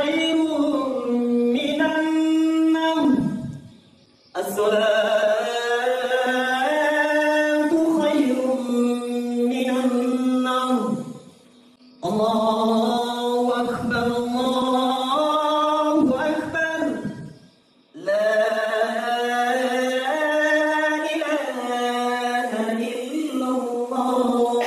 خير من النوم الصلاة خير من النوم الله أكبر الله أكبر لا إله إلا الله.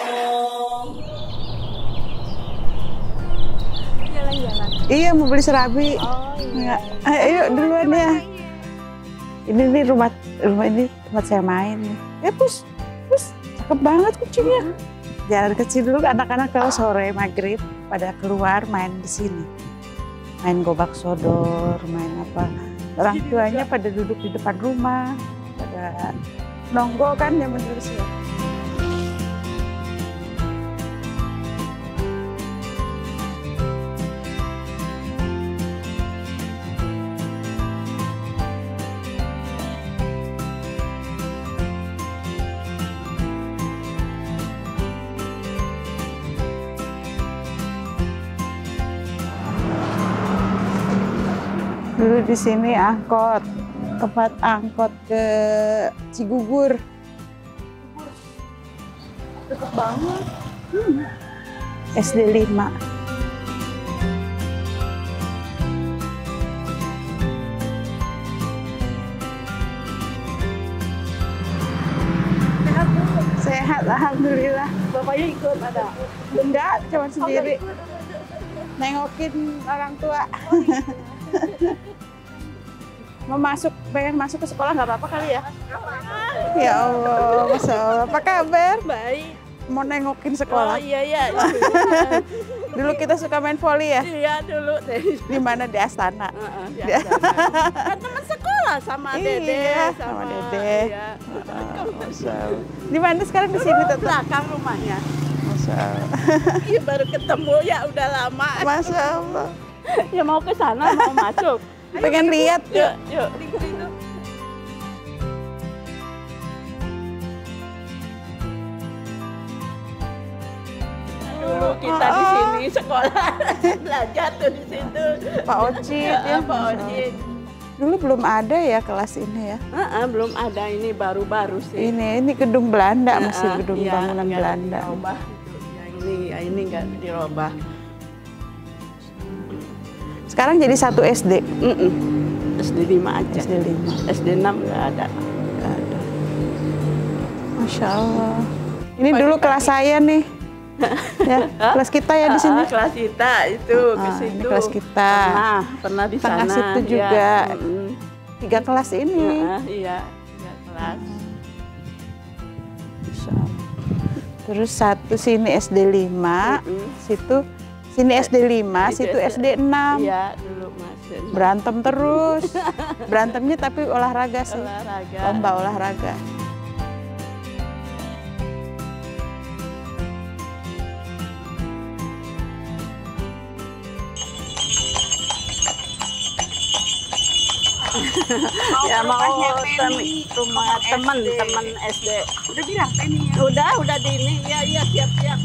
Iya, mau beli serabi. Oh iya. Ayo duluan ya. Ini nih rumah ini tempat saya main. Ya pus, cakep banget kucingnya. Jalan kecil dulu anak-anak kalau sore maghrib pada keluar main di sini. Main gobak sodor, main apa. Orang tuanya pada duduk di depan rumah, pada nonggo kan yang terus ya. Dulu di sini angkot, tempat angkot ke Cigugur. Deket banget. SD 5. Sehat, alhamdulillah. Bapaknya ikut ada? Enggak, cuma sendiri. Nengokin orang tua. Pengen masuk ke sekolah nggak apa-apa kali ya? Ya Allah, Masya Allah. Apa kabar? Baik. Mau nengokin sekolah? Oh iya. Dulu kita suka main voli ya? Iya dulu deh. Di mana? Di Astana. Kan teman sekolah sama Dede. Iya, sama Dede. Iya. Masya Allah. Di mana sekarang? Di sini tetap? Belakang rumahnya. Masya Allah. Iya baru ketemu ya udah lama. Masya Allah. Ya mau ke sana mau masuk. Pengen lihat yuk. Yuk. Dulu kita di sini sekolah belajar tuh di situ. Pak Ocit ya. Pak Ocit. Dulu belum ada ya kelas ini ya? Belum ada, ini baru-baru sih. Ini gedung Belanda, masih gedung iya, bangunan nggak Belanda. dirubah. Ya ini nggak dirubah. Sekarang jadi 1 SD. SD 5 aja. SD 5. SD 6 nggak ada. Masya Allah. Ini dulu kelas saya nih. Ya, kelas kita ya di sini. Kelas kita itu ke situ. Ini kelas kita. Pernah di Tengah sana. situ juga. Ya. 3 kelas ini. Iya, 3 kelas. Masya Allah. Terus satu sini SD 5, sini SD 5, situ SD 6. Iya, dulu Mas. Berantem terus. Berantemnya tapi olahraga sih. Olahraga. Lomba olahraga. Ya mau rumah teman-teman SD. Udah bilang Penny ya? Udah di ini. Iya siap-siap.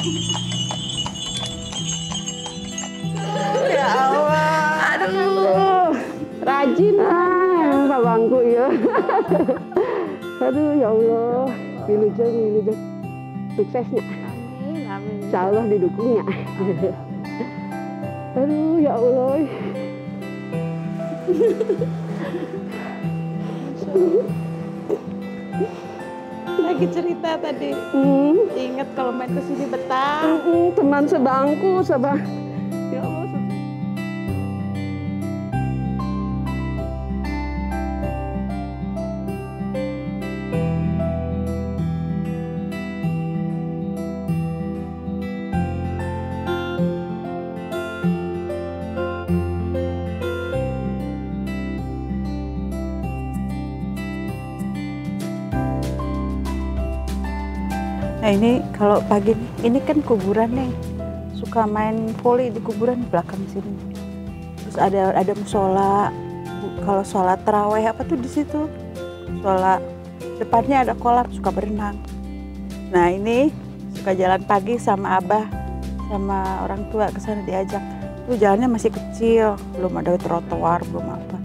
Ya Allah. Aduh, rajin Pak Bangku ya. Aduh ya Allah, wilujeng suksesnya. Amin. Insya Allah didukungnya. Aduh ya Allah. Lagi cerita tadi. Ingat kalau main ke sini betah. Teman sebangku, ya Allah. Nah ini kalau pagi nih, ini kan kuburan nih. Suka main voli di kuburan di belakang sini. Terus ada musola. Kalau sholat taraweh apa tuh di situ. Sholat depannya ada kolam, suka berenang. Nah ini suka jalan pagi sama abah sama orang tua ke sana diajak. Itu jalannya masih kecil, belum ada trotoar, belum apa.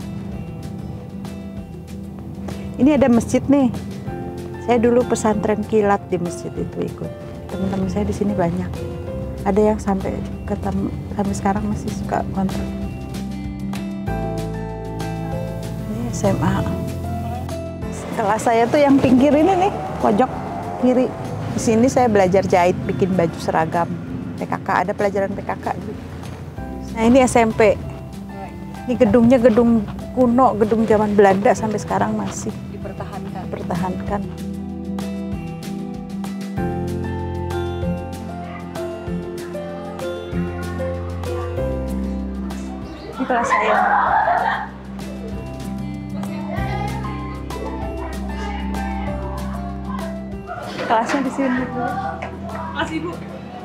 Ini ada masjid nih. Saya dulu pesantren kilat di masjid itu ikut. Teman-teman saya di sini banyak. Ada yang sampai sekarang masih suka kontrol. Ini SMA. Kelas saya tuh yang pinggir ini nih, pojok kiri. Di sini saya belajar jahit, bikin baju seragam. PKK, ada pelajaran PKK. Nah ini SMP. Ini gedungnya gedung kuno, gedung zaman Belanda sampai sekarang masih dipertahankan. Ini kelas saya. Kelasnya di sini. Masih Bu.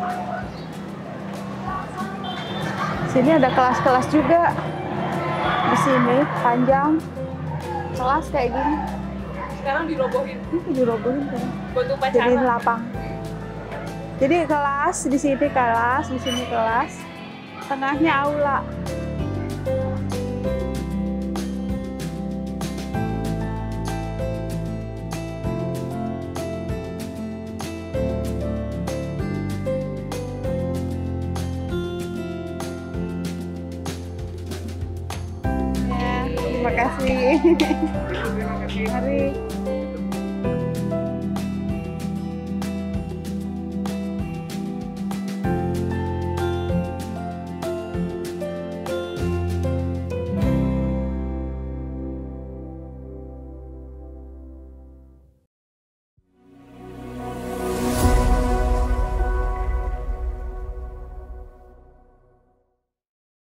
Sini ada kelas-kelas juga. Di sini panjang. Kelas kayak gini. Sekarang dirobohin. Ini dirobohin kan. Buat upacara. Jadi lapang. Jadi kelas di sini kelas, di sini kelas. Tengahnya aula. Terima kasih. Mari.